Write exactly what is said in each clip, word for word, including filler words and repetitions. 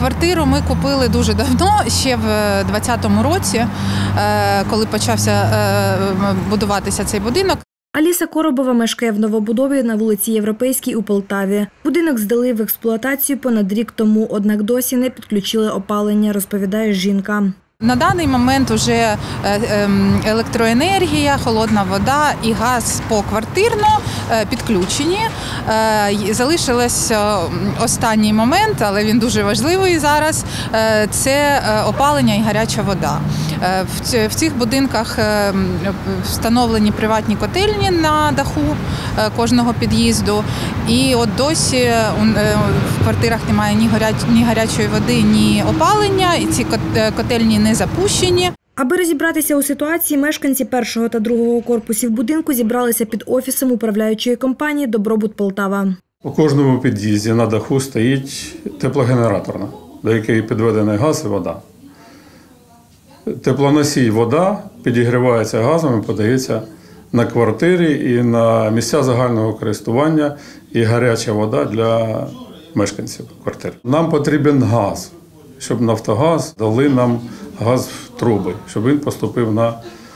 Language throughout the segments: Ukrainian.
Квартиру ми купили дуже давно, ще в двадцятому році, коли почався будуватися цей будинок. Аліса Коробова мешкає в новобудові на вулиці Європейській у Полтаві. Будинок здали в експлуатацію понад рік тому, однак досі не підключили опалення, розповідає жінка. На даний момент вже електроенергія, холодна вода і газ поквартирно підключені. Залишилось останній момент, але він дуже важливий зараз – це опалення і гаряча вода. В цих будинках встановлені приватні котельні на даху кожного під'їзду. І от досі в квартирах немає ні гарячої води, ні опалення, і ці котельні не запущені. Аби розібратися у ситуації, мешканці першого та другого корпусів будинку зібралися під офісом управляючої компанії «Добробут Полтава». У кожному під'їзді на даху стоїть теплогенераторна, до якої підведений газ і вода. Теплоносій вода підігрівається газом і подається на квартирі і на місця загального користування, і гаряча вода для мешканців квартир. Нам потрібен газ, щоб «Нафтогаз» дали нам газ в труби, щоб він поступив на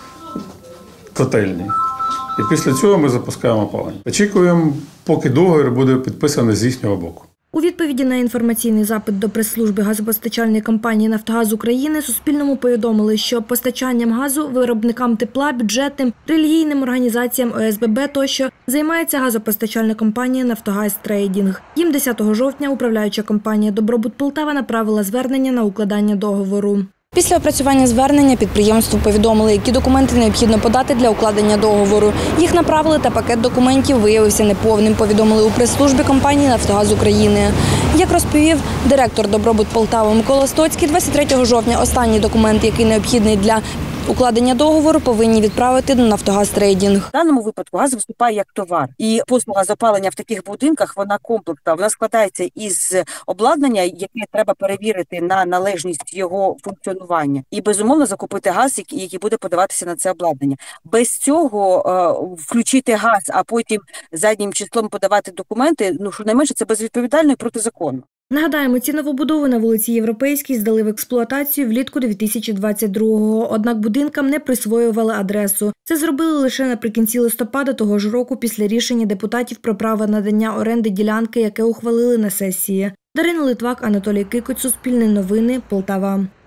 котельні. І після цього ми запускаємо опалення. Очікуємо, поки договір буде підписаний з їхнього боку. У відповіді на інформаційний запит до прес-служби газопостачальної компанії «Нафтогаз України» Суспільному повідомили, що постачанням газу виробникам тепла, бюджетним, релігійним організаціям О С Б Б тощо займається газопостачальна компанія «Нафтогаз Трейдінг». Їм десятого жовтня управляюча компанія «Добробут Полтава» направила звернення на укладання договору. Після опрацювання звернення підприємству повідомили, які документи необхідно подати для укладення договору. Їх направили, та пакет документів виявився неповним, повідомили у прес-службі компанії «Нафтогаз України». Як розповів директор «Добробут Полтава» Микола Стоцький, двадцять третього жовтня останній документ, який необхідний для укладення договору, повинні відправити на «Нафтогаз Трейдінг». В даному випадку газ виступає як товар. І послуга з опалення в таких будинках, вона комплексна. Вона складається із обладнання, яке треба перевірити на належність його функціонування. І, безумовно, закупити газ, який буде подаватися на це обладнання. Без цього е, включити газ, а потім заднім числом подавати документи, ну, щонайменше, це безвідповідально і протизаконно. Нагадаємо, ці новобудови на вулиці Європейській здали в експлуатацію влітку дві тисячі двадцять другого, однак будинкам не присвоювали адресу. Це зробили лише наприкінці листопада того ж року після рішення депутатів про право надання оренди ділянки, яке ухвалили на сесії. Дарина Литвак, Анатолій Кикоть, Суспільне новини, Полтава.